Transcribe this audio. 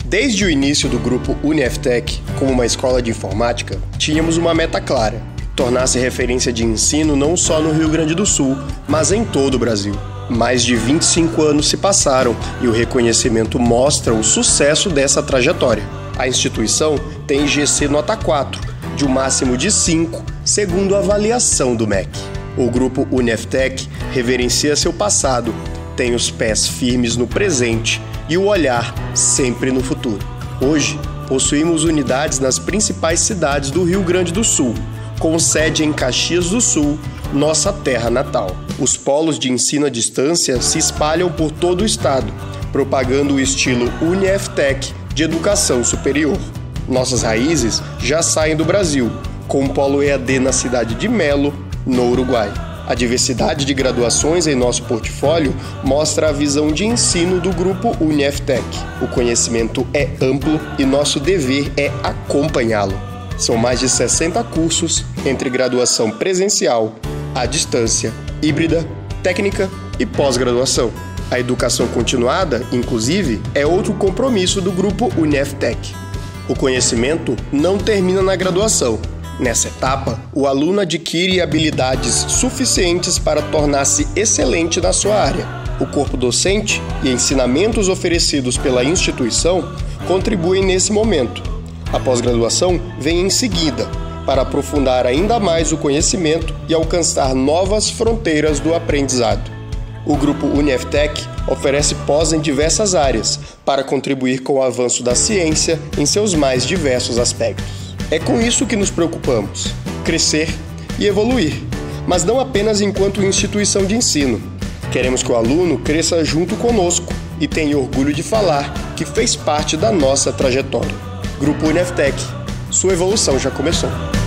Desde o início do grupo UniFTech, como uma escola de informática, tínhamos uma meta clara: tornar-se referência de ensino não só no Rio Grande do Sul, mas em todo o Brasil. Mais de 25 anos se passaram e o reconhecimento mostra o sucesso dessa trajetória. A instituição tem IGC nota 4, de um máximo de 5, segundo a avaliação do MEC. O grupo UniFTech reverencia seu passado, tem os pés firmes no presente e o olhar sempre no futuro. Hoje, possuímos unidades nas principais cidades do Rio Grande do Sul, com sede em Caxias do Sul, nossa terra natal. Os polos de ensino à distância se espalham por todo o estado, propagando o estilo UniFTech de educação superior. Nossas raízes já saem do Brasil, com o polo EAD na cidade de Melo, no Uruguai. A diversidade de graduações em nosso portfólio mostra a visão de ensino do grupo UniFTech. O conhecimento é amplo e nosso dever é acompanhá-lo. São mais de 60 cursos entre graduação presencial, à distância, híbrida, técnica e pós-graduação. A educação continuada, inclusive, é outro compromisso do grupo UniFTech. O conhecimento não termina na graduação. Nessa etapa, o aluno adquire habilidades suficientes para tornar-se excelente na sua área. O corpo docente e ensinamentos oferecidos pela instituição contribuem nesse momento. A pós-graduação vem em seguida, para aprofundar ainda mais o conhecimento e alcançar novas fronteiras do aprendizado. O grupo UniFTech oferece pós em diversas áreas, para contribuir com o avanço da ciência em seus mais diversos aspectos. É com isso que nos preocupamos: crescer e evoluir, mas não apenas enquanto instituição de ensino. Queremos que o aluno cresça junto conosco e tenha orgulho de falar que fez parte da nossa trajetória. Grupo UniFTech, sua evolução já começou.